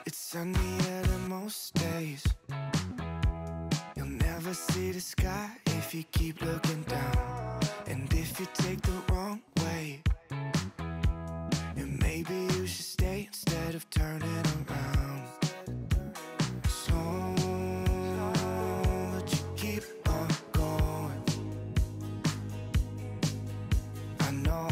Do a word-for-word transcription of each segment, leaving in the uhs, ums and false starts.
It's sunnier than most days. You'll never see the sky if you keep looking down. And if you take the wrong way, then maybe you should stay instead of turning around. So would you keep on going? I know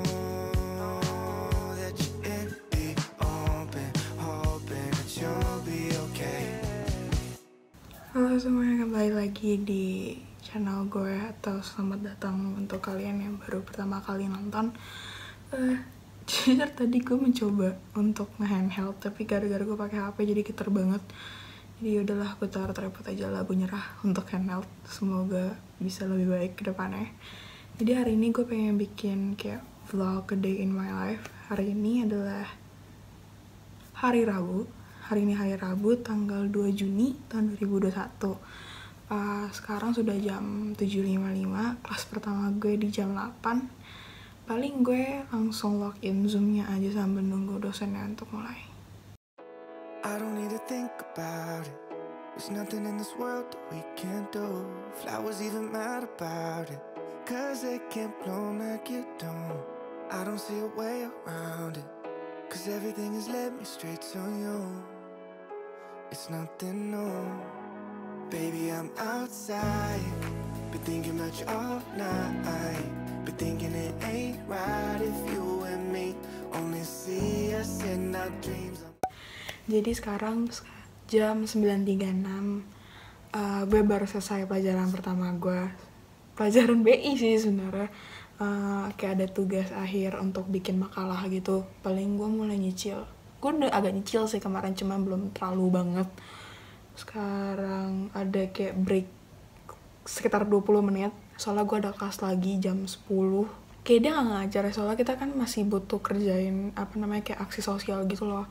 that you're in the open, hoping that you'll be okay. Halo semuanya, kembali lagi di channel gue, atau selamat datang untuk kalian yang baru pertama kali nonton. uh, Jujur tadi gue mencoba untuk nge-handheld, tapi gara-gara gue pakai H P jadi getar banget. Jadi udahlah, gue taruh tripod aja lah, gue nyerah untuk handheld. Semoga bisa lebih baik ke depannya. Jadi hari ini gue pengen bikin kayak vlog a day in my life. Hari ini adalah hari Rabu. Hari ini hari Rabu, tanggal dua Juni tahun dua ribu dua puluh satu. Uh, sekarang sudah jam tujuh lima puluh lima, kelas pertama gue di jam delapan. Paling gue langsung login Zoom-nya aja sambil nunggu dosennya untuk mulai. I don't need to think about it. There's nothing in this world that we can't do. Flowers even mad about it, cause they can't bloom like you don't. I don't see a way around it, cause everything has led me straight to you. It's nothing new. Baby, I'm outside, been thinking about you all night. Been thinking it ain't right if you and me only see us in our dreams. Jadi sekarang jam sembilan tiga puluh enam, uh, gue baru selesai pelajaran pertama gue. Pelajaran B I sih sebenarnya. Uh, kayak ada tugas akhir untuk bikin makalah gitu. Paling gue mulai nyicil. Gue udah agak nyicil sih kemarin, cuma belum terlalu banget. Sekarang ada kayak break sekitar dua puluh menit, soalnya gue ada kelas lagi jam sepuluh. Kayak dia gak ngajar ya, soalnya kita kan masih butuh kerjain apa namanya kayak aksi sosial gitu loh.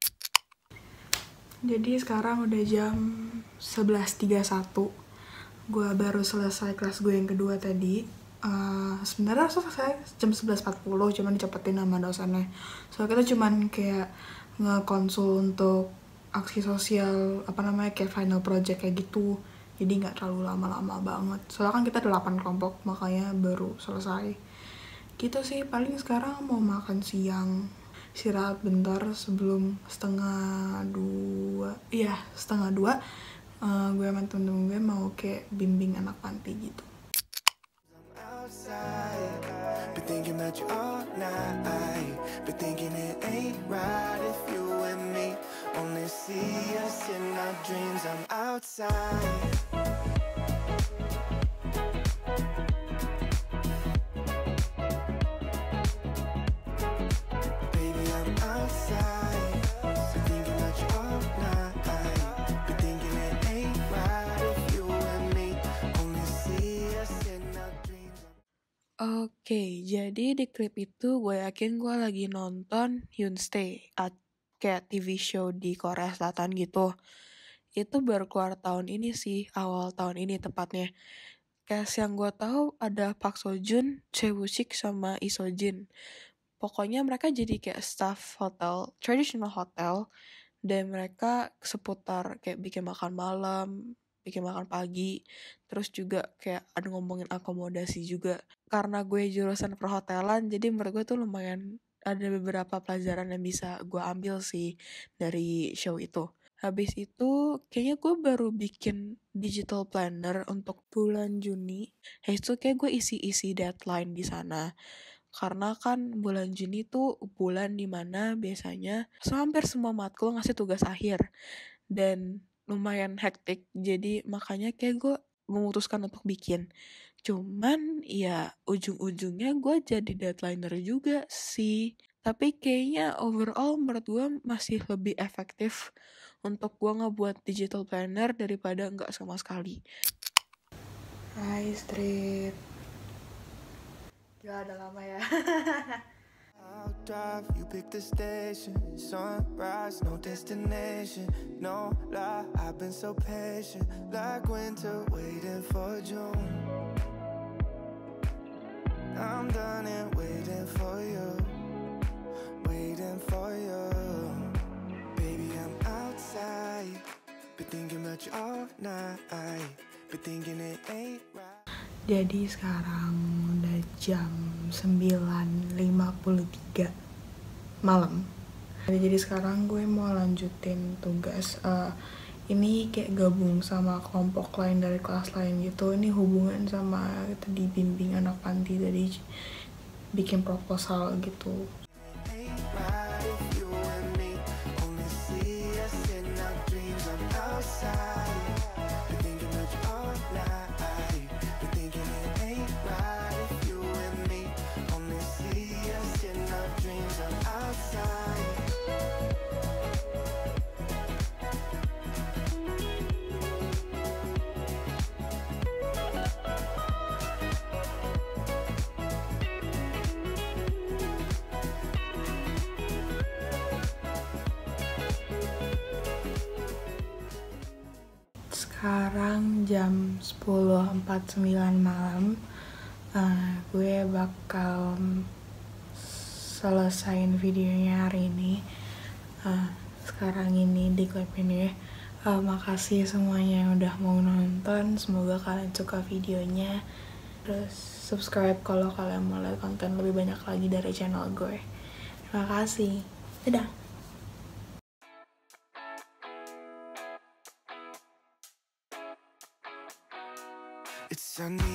Jadi sekarang udah jam sebelas tiga puluh satu. Gue baru selesai kelas gue yang kedua tadi. Uh, sebenarnya selesai jam sebelas empat puluh, cuman dicepetin sama dosennya. Soalnya kita cuman kayak ngekonsul untuk aksi sosial, apa namanya kayak final project kayak gitu. Jadi nggak terlalu lama-lama banget. Soalnya kan kita delapan kelompok, makanya baru selesai. Gitu sih, paling sekarang mau makan siang. Istirahat bentar sebelum setengah dua. Iya, setengah dua. Uh, gue sama temen-temen gue mau kayak bimbing anak panti gitu. Been thinking about you all night. Been thinking it ain't right if you and me only see us in our dreams. I'm outside. Baby, I'm outside. Been thinking about you all night. Been thinking it ain't right if you and me only see us in our dreams. Oke, jadi di klip itu gue yakin gue lagi nonton Hyunstay, kayak T V show di Korea Selatan gitu. Itu baru keluar tahun ini sih, awal tahun ini tepatnya. Kayak yang gue tahu ada Park Seo Joon, Choi Woo Sik sama Lee Seo Jin. Pokoknya mereka jadi kayak staff hotel, traditional hotel, dan mereka seputar kayak bikin makan malam, bikin makan pagi, terus juga kayak ada ngomongin akomodasi juga. Karena gue jurusan perhotelan, jadi menurut gue tuh lumayan ada beberapa pelajaran yang bisa gue ambil sih dari show itu. Habis itu kayaknya gue baru bikin digital planner untuk bulan Juni. Habis itu kayak gue isi-isi deadline di sana. Karena kan bulan Juni tuh bulan dimana biasanya hampir semua matkul ngasih tugas akhir. Dan lumayan hektik, jadi makanya kayak gue memutuskan untuk bikin. Cuman ya ujung-ujungnya gue jadi deadlineer juga sih. Tapi kayaknya overall menurut gue masih lebih efektif untuk gue ngebuat digital planner daripada nggak sama sekali. Hai Street. Gila, udah lama ya. I'll drive, you pick the station. Sunrise, no destination. No lie, I've been so patient. Like winter, waiting for June. I'm done and waiting for you. Waiting for you. Baby, I'm outside. but thinking it ain't right. Jadi sekarang udah jam sembilan lima puluh tiga malam. Jadi sekarang gue mau lanjutin tugas. Uh, ini kayak gabung sama kelompok lain dari kelas lain gitu. Ini hubungan sama tadi bimbing anak panti, jadi bikin proposal gitu. Ain't right if you and me only see us in our dreams. I'm outside, been thinking about you all night. Been thinking it ain't right if you and me only see us in our dreams. I'm outside. Sekarang jam sepuluh empat puluh sembilan malam. uh, Gue bakal selesain videonya hari ini. uh, Sekarang ini di klip ini. uh, Makasih semuanya yang udah mau nonton. Semoga kalian suka videonya. Terus subscribe kalau kalian mau lihat konten lebih banyak lagi dari channel gue. Terima kasih. Dadah. It's sunny